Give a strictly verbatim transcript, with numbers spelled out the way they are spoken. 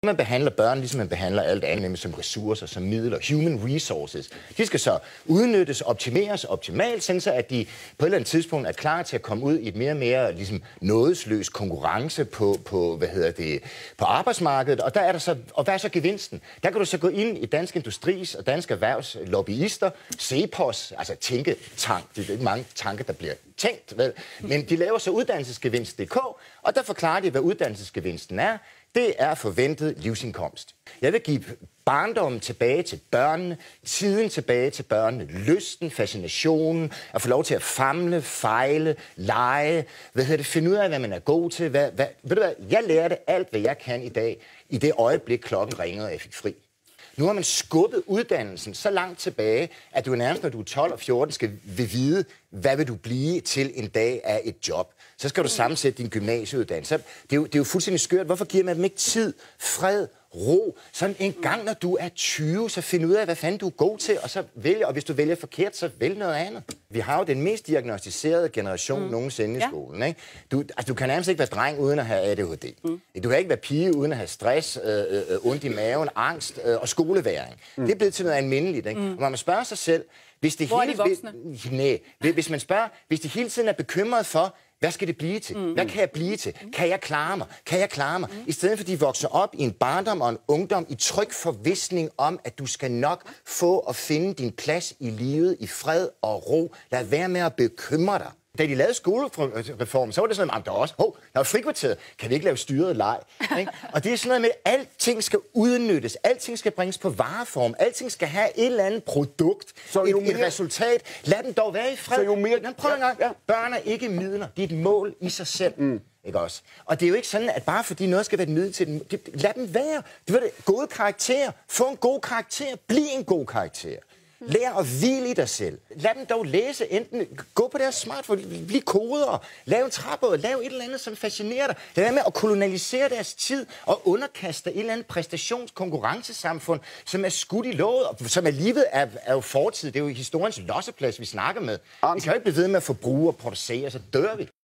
Man behandler børn, ligesom man behandler alt andet, nemlig som ressourcer, som midler, human resources. De skal så udnyttes, optimeres optimalt, sådan så at de på et eller andet tidspunkt er klar til at komme ud i et mere og mere ligesom, nådesløs konkurrence på, på, hvad hedder det, på arbejdsmarkedet. Og, der er der så, og hvad er så gevinsten? Der kan du så gå ind i Dansk Industris og Dansk Erhvervs lobbyister, CEPOS, altså tænketank, det er ikke mange tanker, der bliver tænkt, vel? Men de laver så uddannelsesgevinst punktum d k, og der forklarer de, hvad uddannelsesgevinsten er. Det er forventet livsindkomst. Jeg vil give barndommen tilbage til børnene, tiden tilbage til børnene, lysten, fascinationen, at få lov til at famle, fejle, lege, hvad hedder det, finde ud af, hvad man er god til. Hvad, hvad, ved du hvad, jeg lærte alt, hvad jeg kan i dag, i det øjeblik, klokken ringede, og jeg fik fri. Nu har man skubbet uddannelsen så langt tilbage, at du nærmest, når du er tolv og fjorten, skal vil vide, hvad vil du blive til en dag af et job. Så skal du sammensætte din gymnasieuddannelse. Det er jo, det er jo fuldstændig skørt. Hvorfor giver man dem ikke tid, fred, ro? Sådan en gang, når du er tyve, så find ud af, hvad fanden du er god til, og så vælge. Og hvis du vælger forkert, så vælg noget andet. Vi har jo den mest diagnostiserede generation mm. nogensinde i skolen. Ikke? Du, altså, du kan nærmest ikke være dreng uden at have A D H D. Mm. Du kan ikke være pige uden at have stress, øh, øh, ondt i maven, angst øh, og skoleværing. Mm. Det er blevet til noget almindeligt. Ikke? Mm. Og man må spørge sig selv, hvis det Hvor hele, er de voksne? Nej, hvis man spørger, hvis de hele tiden er bekymret for, hvad skal det blive til? Mm. Hvad kan jeg blive til? Kan jeg klare mig? Kan jeg klare mig? Mm. I stedet for, at de vokser op i en barndom og en ungdom i tryg forvisning om, at du skal nok få og finde din plads i livet i fred og ro. Lad være med at bekymre dig. Da de lavede skolereformen, så var det sådan, at der var også, hov, der var frikvarteret. Kan vi ikke lave styret leg? Ikke? Og det er sådan noget med, at alting skal udnyttes, alting skal bringes på vareform, alting skal have et eller andet produkt, så et, mere... et resultat. Lad dem dog være i fred. Så jo mere... Prøv en gang. Ja. Børn er ikke midler. Det er et mål i sig selv. Mm. Ikke også? Og det er jo ikke sådan, at bare fordi noget skal være et middel til dem, det, lad dem være. Det var det. Gode karakterer. Få en god karakter. Bliv en god karakter. Lær at hvile i dig selv. Lad dem dog læse, enten gå på deres smartphone, bliv kodere, lav en træbåd, lav et eller andet, som fascinerer dig. Lad være med at kolonisere deres tid og underkaste et eller andet præstationskonkurrencesamfund, som er skudt i låget, og som alligevel er, er jo fortid. Det er jo historiens losseplads, vi snakker med. Vi kan jo ikke blive ved med at forbruge og producere, så dør vi.